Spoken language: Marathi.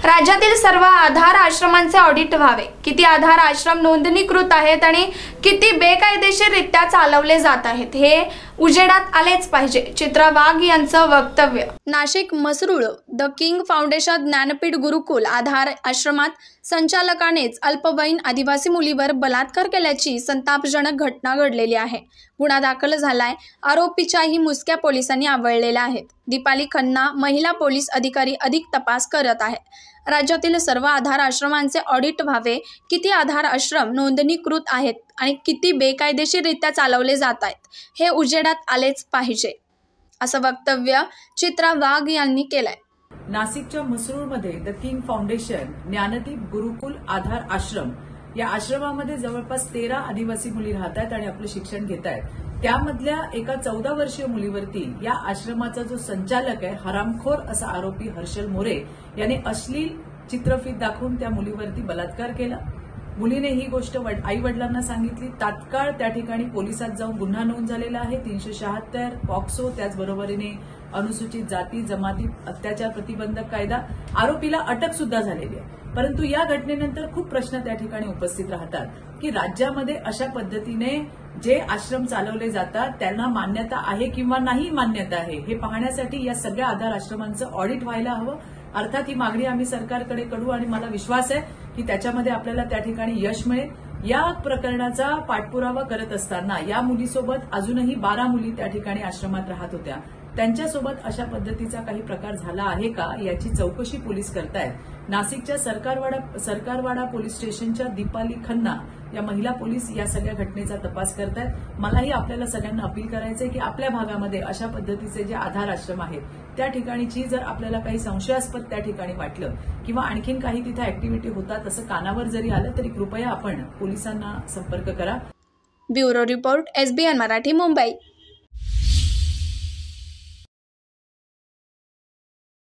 राज्यातील सर्व आधार आश्रमांचे ऑडिट व्हावे। किती आधार आश्रम नोंदणीकृत आहेत आणि किती बेकायदेशीररित्या चालवले जात आहेत हे उजेडात आलेच पाहिजे। चित्रा वाघ यांचं वक्तव्य। Nashik Masrul the King Foundation Gyanpeeth Gurukul Aadhar आश्रमात संचालकानेच अल्पवयीन आदिवासी मुलीवर बलात्कार केल्याची संतापजनक घटना घडलेली आहे। गुन्हा दाखल झालाय। आरोपीच्याही मुसक्या पोलिसांनी आवळलेल्या आहेत। दीपाली खन्ना महिला पोलीस अधिकारी अधिक तपास करत आहेत। राज्यातील सर्व आधार आश्रमांचे ऑडिट व्हावे। किती आधार आश्रम नोंदणीकृत आहेत आणि किती बेकायदेशीररित्या चालवले जात आहेत हे उजेडात आलेच पाहिजे, असं वक्तव्य चित्रा वाघ यांनी केलंय। नाशिकच्या मसरूळमध्ये the King Foundation Gyandeep Gurukul Aadhar Ashram या आश्रमामध्ये जवळपास 13 आदिवासी मुली राहतात आणि आपलं शिक्षण घेत आहेत। त्यामधल्या एका 14 वर्षीय मुलीवरती या आश्रमाचा जो संचालक आहे हरामखोर असा आरोपी हर्षल मोरे याने अश्लील चित्रफित दाखवून त्या मुलीवरती बलात्कार केला। मुलीने ही गोष्ट आई वडिलांना सांगितली। तात्काळ त्या ठिकाणी पोलिसात जाऊन गुन्हा नोंद झालेला आहे। 376 पॉक्सो, त्याचबरोबरीने अनुसूचित जाती जमाती अत्याचार प्रतिबंधक कायदा, आरोपीला अटक सुद्धा झालेली आहे। परंतु या घटनेनंतर खूप प्रश्न त्या ठिकाणी उपस्थित राहतात की राज्यामध्ये अशा पद्धतीने जे आश्रम चालवले जातात त्यांना मान्यता आहे किंवा नाही मान्यता आहे हे पाहण्यासाठी या सगळ्या आधार आश्रमांचं ऑडिट व्हायला हवं। अर्थात ही मागणी आम्ही सरकारकडे करू आणि मला विश्वास आहे की त्याच्यामध्ये आपल्याला त्या ठिकाणी यश मिळेल। या प्रकरणाचा पाठपुरावा करत असताना या मुलीसोबत अजूनही 12 मुली त्या ठिकाणी आश्रमात राहत होत्या। त्यांच्यासोबत अशा पद्धतीचा काही प्रकार झाला आहे का याची चौकशी पोलीस करतायत। नाशिकच्या सरकारवाडा पोलीस स्टेशनच्या दीपाली खन्ना या महिला पोलीस या सगळ्या घटनेचा तपास करतायत। मलाही आपल्याला सगळ्यांना अपील करायचंय की आपल्या भागामध्ये अशा पद्धतीचे जे आधार आश्रम आहेत त्या ठिकाणीची जर आपल्याला काही संशयास्पद त्या ठिकाणी वाटलं किंवा आणखीन काही तिथे ऍक्टिव्हिटी होतात असं कानावर जरी आलं तरी कृपया आपण पोलिसांना संपर्क करा। Bureau report SBN Marathi, Mumbai.